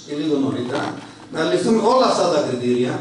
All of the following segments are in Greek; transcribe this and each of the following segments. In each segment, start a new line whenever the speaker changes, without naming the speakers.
και λίγο νωρίτερα, να ληφθούν όλα αυτά τα κριτήρια,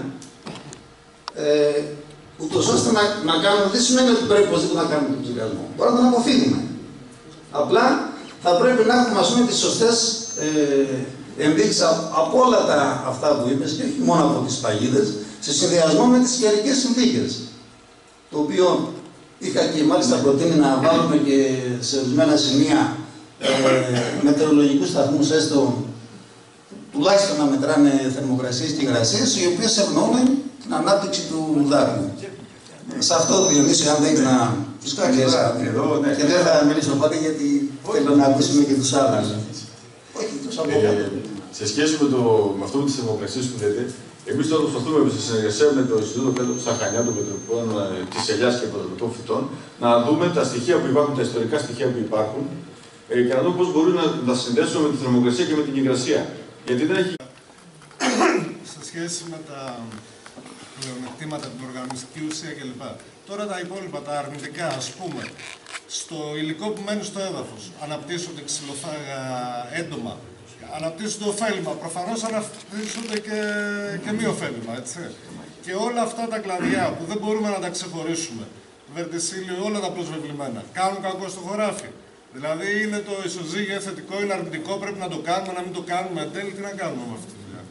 ούτως ώστε να κάνουμε, δεν σημαίνει ότι πρέπει οπωσδήποτε να κάνουμε τον ψυχασμό. Μπορεί να τον αποφύγουμε. Απλά θα πρέπει να έχουμε, ας πούμε, τις σωστές ενδείξεις από όλα αυτά που είπες και όχι μόνο από τις παγίδες, σε συνδυασμό με τις καιρικές συνθήκες. Το οποίο είχα και μάλιστα προτείνει να βάλουμε και σε ορισμένα σημεία μετεωρολογικούς σταθμούς, έστω τουλάχιστον να μετράνε θερμοκρασίες και υγρασίες, οι οποίες ευνοούν την ανάπτυξη του δάκρυου. Σε αυτό, Διονύση, αν δεν έχεις να προσκάσεις και δεν θα μιλήσω πάλι, γιατί θέλω να ακούσουμε και τους άλλους. Όχι, τους από
σε σχέση με αυτό με τις θερμοκρασίες που λέτε, εμείς τώρα προσπαθούμε σε συνεργασία με το Ινστιτούτο Πέτρου στα Χανιά των Μετροπών της Ελιάς και των Φυτών να δούμε τα στοιχεία που υπάρχουν, τα ιστορικά στοιχεία που υπάρχουν και να δούμε πώς μπορούμε να τα συνδέσουμε με τη θερμοκρασία και με την υγρασία. Γιατί δεν έχει.
Σε σχέση με τα πλεονεκτήματα, την οργανιστική ουσία κλπ. Τώρα τα υπόλοιπα, τα αρνητικά, ας πούμε, στο υλικό που μένει στο έδαφος, αναπτύσσονται ξυλοφάγα έντομα, αναπτύσσονται ωφέλιμα, προφανώς αναπτύσσονται και μη ωφέλιμα, έτσι. Και όλα αυτά τα κλαδιά που δεν μπορούμε να τα ξεχωρίσουμε, βερτισίλιο, όλα τα προσβεβλημένα, κάνουν κακό στο χωράφι. Δηλαδή είναι το ισοζύγιο θετικό, είναι αρνητικό, πρέπει να το κάνουμε, να μην το κάνουμε, εν τέλει, τι να κάνουμε με αυτή τη δουλειά.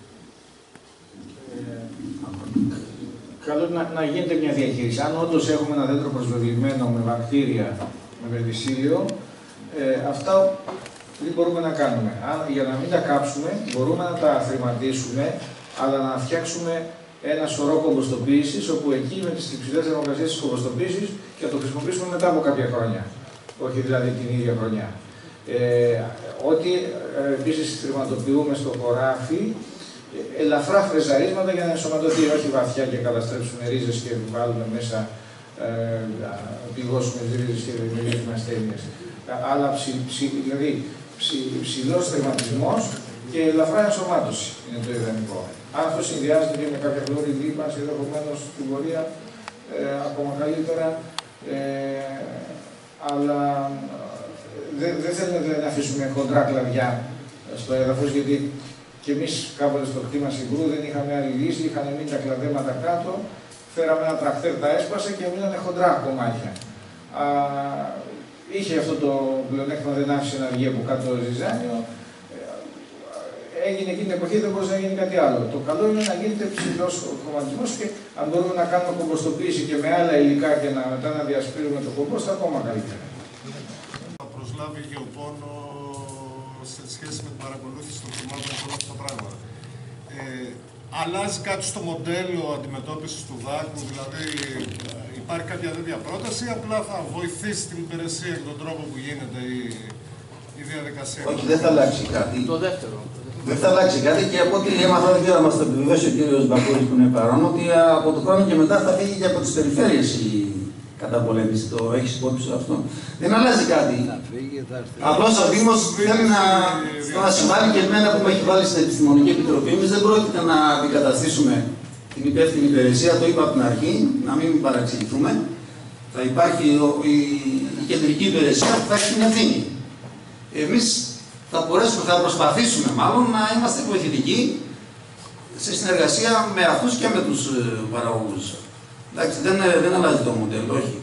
Καλό να γίνεται μια διαχείριση. Αν όντως έχουμε ένα δέντρο προσβεβλημένο με βακτήρια, με βερτισίλιο, αυτά δεν μπορούμε να κάνουμε. Για να μην τα κάψουμε, μπορούμε να τα θρηματίσουμε, αλλά να φτιάξουμε ένα σωρό κομποστοποίησης, όπου εκεί με τις υψηλές θερμοκρασίες της κομποστοποίησης και να το χρησιμοποιήσουμε μετά από κάποια χρόνια. Όχι δηλαδή την ίδια χρονιά. Ό,τι επίσης θρηματοποιούμε στο χωράφι, ελαφρά φρεζαρίσματα για να ενσωματωθεί, όχι βαθιά και καταστρέψουμε ρίζες και βάλουμε μέσα πηγώσουμε ρίζες και δημιουργήσουμε ασθένειες. Αλλά δηλαδή ψηλός θρηματισμός και ελαφρά ενσωμάτωση είναι το ιδανικό. Αν αυτό συνδυάζεται και με κάποια χλωρή λίπανση, ενδεχομένως στην πορεία ακόμα καλύτερα. Αλλά δεν θέλουμε να αφήσουμε χοντρά κλαδιά στο έδαφος, γιατί και εμείς κάποτε στο κτήμα Συγκρού δεν είχαμε άλλη λύση, είχαν μείνει τα κλαδέματα κάτω, φέραμε ένα τρακτέρ, τα έσπασε και μείνανε χοντρά κομμάτια. Είχε αυτό το πλεονέκτημα, δεν άφησε να βγει από κάτω το ζυζάνιο. Έγινε εκείνη την εποχή, δεν μπορούσε να γίνει κάτι άλλο. Το καλό είναι να γίνεται ψηλός χρωματισμός και αν μπορούμε να κάνουμε κομποστοποίηση και με άλλα υλικά και μετά να διασπείρουμε το κομπόστ, ακόμα καλύτερα.
Θα προσλάβει γεωπόνο σε σχέση με την παρακολούθηση των θυμάτων και όλα αυτά τα πράγματα. Αλλάζει κάτι στο μοντέλο αντιμετώπισης του δάκρυου, δηλαδή υπάρχει κάποια τέτοια πρόταση ή απλά θα βοηθήσει την υπηρεσία και τον τρόπο που γίνεται η διαδικασία?
Όχι, δεν θα αλλάξει κάτι.
Το δεύτερο.
Δεν θα αλλάξει κάτι και από ό,τι έμαθα, δεν ξέρω να μας το επιβεβαιώσει ο κύριος Μπακούρης που είναι παρόν, ότι από το χρόνο και μετά θα φύγει και από τις περιφέρειες η καταπολέμηση. Το έχεις υπόψη σου αυτό? Δεν αλλάζει κάτι. Απλώς ο Δήμος θέλει να συμβάλλει και εμένα που με έχει βάλει στην Επιστημονική Επιτροπή. Εμείς δεν πρόκειται να αντικαταστήσουμε την υπεύθυνη υπηρεσία, το είπα από την αρχή, να μην παραξηγηθούμε. Θα υπάρχει η κεντρική υπηρεσία που θα έχει την ευθύνη. Εμείς θα προσπαθήσουμε μάλλον να είμαστε βοηθητικοί σε συνεργασία με αυτούς και με τους παραγωγούς. Εντάξει, δεν αλλάζει το μοντέλο, όχι.